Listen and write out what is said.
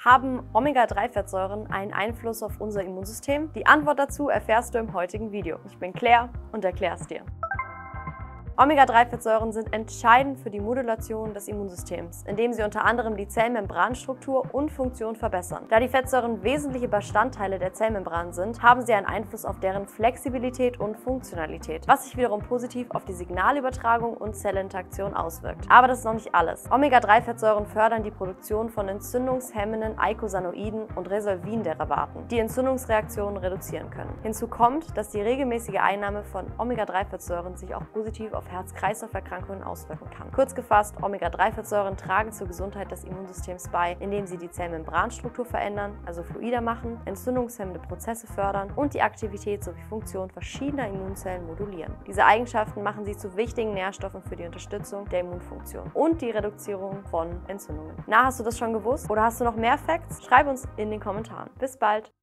Haben Omega-3-Fettsäuren einen Einfluss auf unser Immunsystem? Die Antwort dazu erfährst du im heutigen Video. Ich bin Claire und erkläre es dir. Omega-3-Fettsäuren sind entscheidend für die Modulation des Immunsystems, indem sie unter anderem die Zellmembranstruktur und Funktion verbessern. Da die Fettsäuren wesentliche Bestandteile der Zellmembran sind, haben sie einen Einfluss auf deren Flexibilität und Funktionalität, was sich wiederum positiv auf die Signalübertragung und Zellinteraktion auswirkt. Aber das ist noch nicht alles. Omega-3-Fettsäuren fördern die Produktion von entzündungshemmenden Eicosanoiden und Resolvin-Derivaten, die Entzündungsreaktionen reduzieren können. Hinzu kommt, dass die regelmäßige Einnahme von Omega-3-Fettsäuren sich auch positiv auf Herz-Kreislauf-Erkrankungen auswirken kann. Kurz gefasst, Omega-3-Fettsäuren tragen zur Gesundheit des Immunsystems bei, indem sie die Zellmembranstruktur verändern, also fluider machen, entzündungshemmende Prozesse fördern und die Aktivität sowie Funktion verschiedener Immunzellen modulieren. Diese Eigenschaften machen sie zu wichtigen Nährstoffen für die Unterstützung der Immunfunktion und die Reduzierung von Entzündungen. Na, hast du das schon gewusst? Oder hast du noch mehr Facts? Schreib uns in den Kommentaren. Bis bald!